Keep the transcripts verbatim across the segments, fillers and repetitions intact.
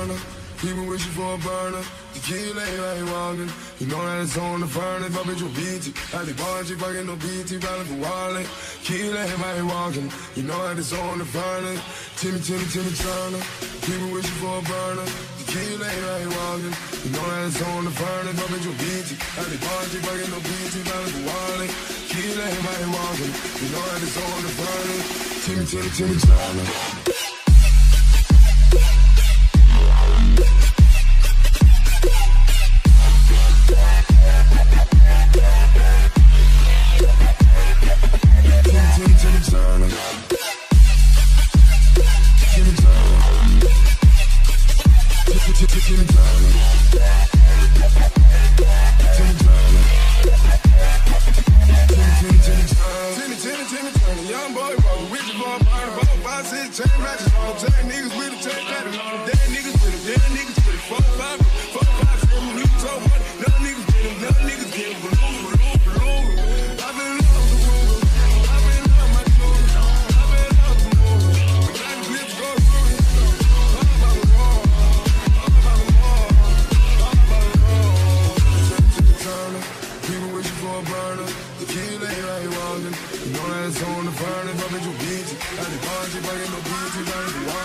burner. People wishing for a burner. Tequila ain't walking. You know that it's on the furnace. My bitch will beat you. At the bar, she fucking no B T. Ballin' for wallet. Tequila ain't walking. You know that it's on the furnace. Timmy, Timmy, Timmy Turner. People wishing for a burner. Tequila ain't walking. You know that it's on the furnace. My bitch will beat you. At the bar, she fucking no B T. Ballin' for wallet. Tequila ain't walking. You know that it's on the furnace. Timmy, Timmy, Timmy Turner.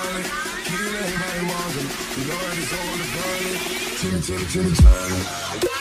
Timmy, Timmy, Timmy Turner.